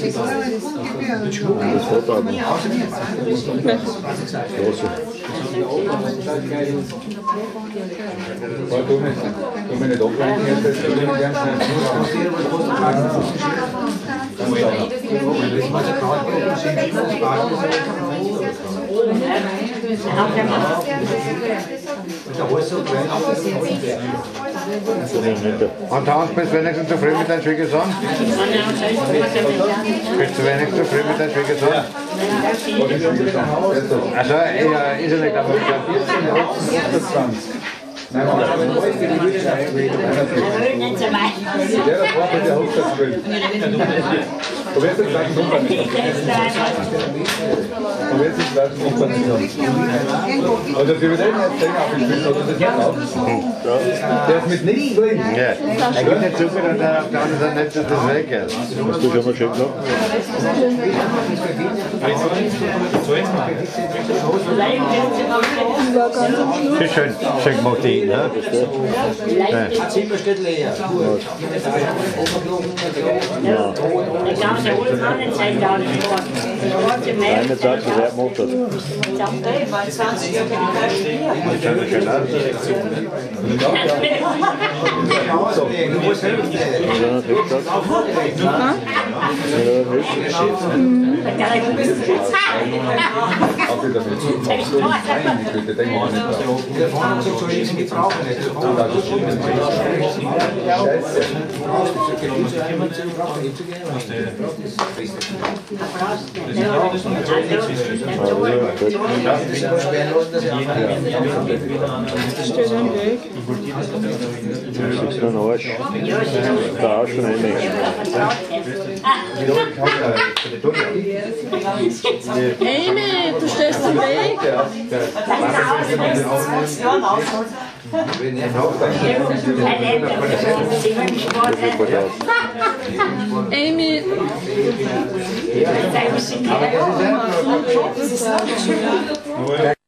Das Vortragen. Du mir nicht ablenken, das und Hans, bist du wenigstens zufrieden mit deinem Schwiegersohn? Bist du wenigstens zufrieden mit deinem Schwiegersohn? Also, ist er nicht, aber 14, nein, nein, der braucht der Hochzeitsbild. Du wirst den gleichen Nummer nicht haben. Du wirst den gleichen Nummer nicht haben. Also für den jetzt länger abgespielt, oder das jetzt auch? Der ist mit nichts drin. Ja, er gibt nicht so viel und der auf der anderen Seite nicht, dass das weg ist. Hast du schon mal schön gemacht? Schön, schön gemacht, die, ne? Das Zimmer steht leer. Ja. Der holt man nicht sein, da nicht vor. Eine Zeit, die wer gemacht hat. Ich dachte, ich war 20 Jahre Steht am Weg. Das ist ein Arsch. Der Arsch von einem Menschen. Amy, du stehst am Weg. Amy. Das ist